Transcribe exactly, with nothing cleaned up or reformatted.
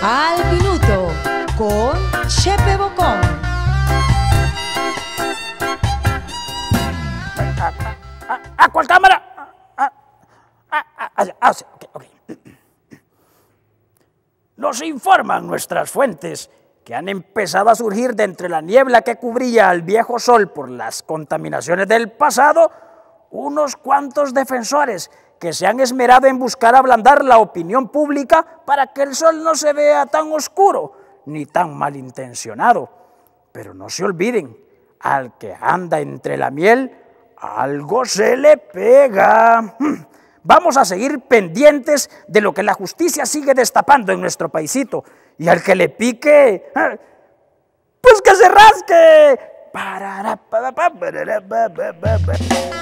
Al Minuto con Chepe Bocón. ¿A, a cuál cámara? ¿A, a, a, a, a, okay, okay. Nos informan nuestras fuentes que han empezado a surgir de entre la niebla que cubría al viejo sol por las contaminaciones del pasado unos cuantos defensores que se han esmerado en buscar ablandar la opinión pública para que el sol no se vea tan oscuro ni tan malintencionado. Pero no se olviden, al que anda entre la miel, algo se le pega. Vamos a seguir pendientes de lo que la justicia sigue destapando en nuestro paisito. Y al que le pique, pues que se rasque.